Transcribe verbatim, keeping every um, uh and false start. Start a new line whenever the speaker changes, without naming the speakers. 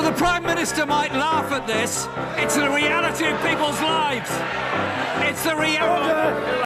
The Prime Minister might laugh at this. It's the reality of people's lives. It's the reality.